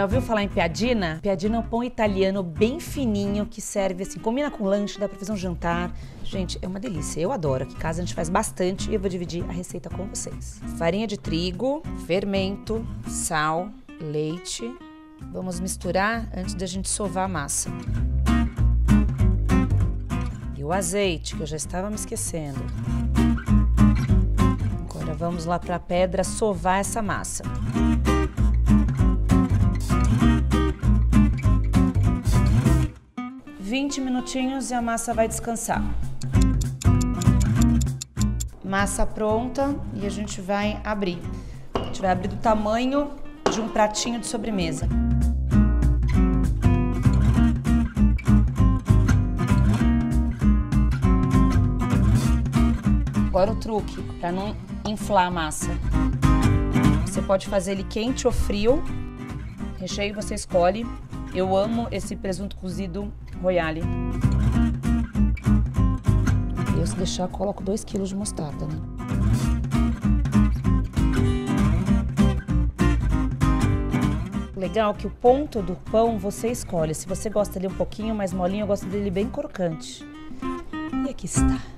Já ouviu falar em piadina? Piadina é um pão italiano bem fininho que serve assim, combina com lanche, dá pra fazer um jantar. Gente, é uma delícia, eu adoro. Aqui em casa a gente faz bastante e eu vou dividir a receita com vocês. Farinha de trigo, fermento, sal, leite. Vamos misturar antes da gente sovar a massa. E o azeite, que eu já estava me esquecendo. Agora vamos lá para a pedra sovar essa massa. « 20 minutinhos e a massa vai descansar. Massa pronta e a gente vai abrir. A gente vai abrir do tamanho de um pratinho de sobremesa. Agora o truque, para não inflar a massa. Você pode fazer ele quente ou frio. Recheio você escolhe. Eu amo esse presunto cozido Royale. Eu, se deixar, coloco 2 kg de mostarda, né? Legal que o ponto do pão você escolhe. Se você gosta dele um pouquinho mais molinho, eu gosto dele bem crocante. E aqui está.